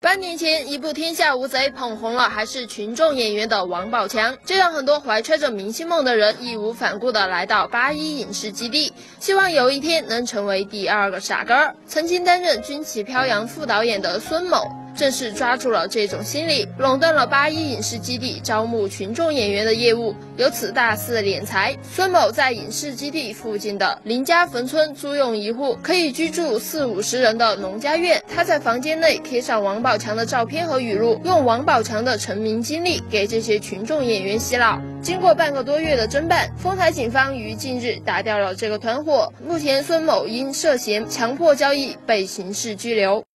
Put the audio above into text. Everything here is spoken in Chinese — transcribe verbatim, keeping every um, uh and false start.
半年前，一部《天下无贼》捧红了还是群众演员的王宝强，这让很多怀揣着明星梦的人义无反顾地来到八一影视基地，希望有一天能成为第二个傻哥。曾经担任《军旗飘扬》副导演的孙某，正是抓住了这种心理，垄断了八一影视基地招募群众演员的业务，由此大肆敛财。孙某在影视基地附近的林家坟村租用一户可以居住四五十人的农家院，他在房间内贴上王宝强的照片和语录，用王宝强的成名经历给这些群众演员洗脑。经过半个多月的侦办，丰台警方于近日打掉了这个团伙。目前孙某因涉嫌强迫交易被刑事拘留。